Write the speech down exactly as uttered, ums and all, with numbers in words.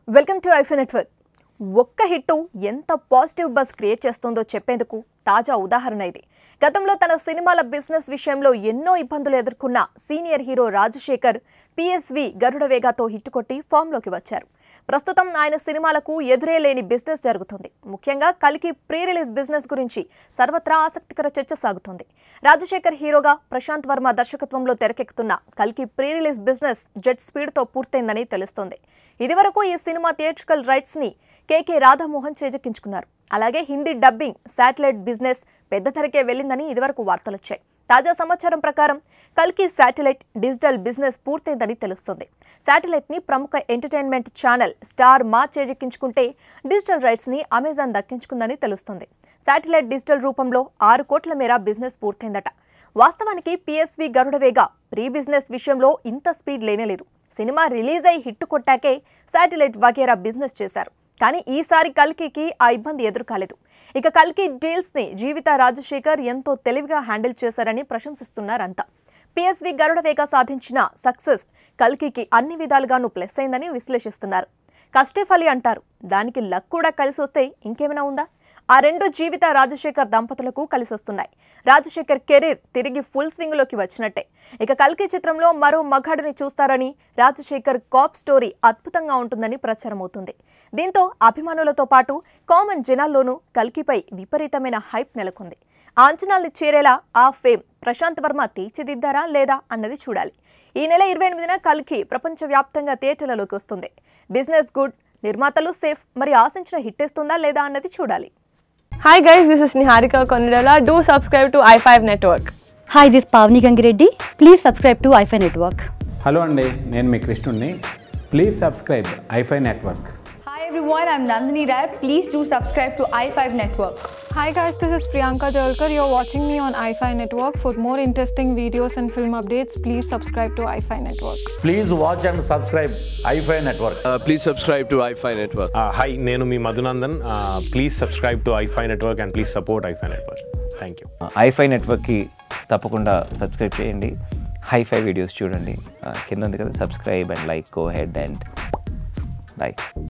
Welcome to i five network. ఒక్క hit ఎంత positive buzz create చేస్తుందో చెప్పేందుకు తాజా ఉదాహరణ ఇది. గతంలో తన సినిమాల బిజినెస్ విషయంలో ఎన్నో ఇబ్బందులు ఎదుర్కొన్న సీనియర్ హీరో రాజశేఖర్ పిఎస్వి గరుడవేగతో హిట్ కొట్టి ఫామ్లోకి వచ్చారు. ప్రస్తుతం ఆయన సినిమాలకు ఎదురే లేని బిజినెస్ జరుగుతుంది. ముఖ్యంగా కల్కి ప్రీ రిలీజ్ బిజినెస్ గురించి సర్వత్రా ఆసక్తికర చర్చ సాగుతుంది. రాజశేఖర్ హీరోగా ప్రశాంత్ వర్మ దర్శకత్వంలో తెరకెక్కుతున్న కల్కి ప్రీ రిలీజ్ బిజినెస్ జెట్ స్పీడ్తో పూర్తయిందని తెలుస్తోంది. ఇదివరకు ఈ సినిమా థియేట్రికల్ రైట్స్ ని కేకే రాధామోహన్ చేజెక్కించుకున్నారు. అలాగే హిందీ డబ్బింగ్ శాటిలైట్ బిజినెస్ పెద్ద ధరకే వెళ్లిందని ఇదివరకు వార్తలొచ్చాయి. తాజా సమాచారం ప్రకారం కల్కి శాటిలైట్ డిజిటల్ బిజినెస్ పూర్తయిందని తెలుస్తుంది. శాటిలైట్ ని ప్రముఖ ఎంటర్టైన్మెంట్ ఛానల్ స్టార్ మా చేజెక్కించుకుంటే డిజిటల్ రైట్స్ ని అమెజాన్ దక్కించుకుందని తెలుస్తుంది. శాటిలైట్ డిజిటల్ రూపంలో ఆరు కోట్ల మేర బిజినెస్ పూర్తయిందట. వాస్తవానికి పిఎస్వి గరుడవేగ ప్రీ బిజినెస్ విషయంలో ఇంత స్పీడ్ లేనేలేదు. సినిమా రిలీజ్ అయి హిట్ కొట్టాకే శాటిలైట్ వగేరా బిజినెస్ చేశారు. కానీ ఈసారి కల్కికి ఆ ఇబ్బంది ఎదురుకాలేదు. ఇక కల్కి డీల్స్ ని జీవిత రాజశేఖర్ ఎంతో తెలివిగా హ్యాండిల్ చేశారని ప్రశంసిస్తున్నారంతా. పిఎస్వి గరుడవేగ సాధించిన సక్సెస్ కల్కికి అన్ని విధాలుగానూ ప్లస్ అయిందని విశ్లేషిస్తున్నారు. కష్టే ఫలి అంటారు. దానికి లక్ కూడా కలిసి వస్తే ఇంకేమైనా ఉందా? ఆ రెండు జీవిత రాజశేఖర్ దంపతులకు కలిసి వస్తున్నాయి. రాజశేఖర్ కెరీర్ తిరిగి ఫుల్ స్వింగ్ లోకి వచ్చినట్టే. ఇక కల్కి చిత్రంలో మరో మగాడిని చూస్తారని, రాజశేఖర్ కాప్ స్టోరీ అద్భుతంగా ఉంటుందని ప్రచారం అవుతుంది. దీంతో అభిమానులతో పాటు కామన్ జనాల్లోనూ కల్కిపై విపరీతమైన హైప్ నెలకొంది. ఆ అంచనాల్ని చేరేలా ఆ ఫేమ్ ప్రశాంత్ వర్మ తీర్చిదిద్దారా లేదా అన్నది చూడాలి. ఈ నెల ఇరవై ఎనిమిదిన కల్కి ప్రపంచవ్యాప్తంగా థియేటర్లలోకి వస్తుంది. బిజినెస్ గుడ్, నిర్మాతలు సేఫ్. మరి ఆశించిన హిట్ ఇస్తుందా లేదా అన్నది చూడాలి. Hi guys, this is Niharika Konirala. Do subscribe to i five Network. Hi, this is Pavni Gangireddy. Please subscribe to i five Network. Hello అండి, నేను మీ కృష్ణుడిని. Please subscribe i five network. Hi everyone, I'm Nandini Rai. Please do subscribe to i five Network. Hi guys, this is Priyanka Jalkar. You're watching me on iFi Network. For more interesting videos and film updates, please subscribe to iFi Network. Please watch and subscribe iFi Network. Uh, please subscribe to iFi Network. Uh, hi, నేను మీ Madhunandan. Uh, please subscribe to iFi Network and please support iFi Network. Thank you. iFi Networkకి తప్పకుండా subscribe చేయండి. Hi-fi videos చూడండి. కింద ఉంది కదా, subscribe and like. Go ahead and like.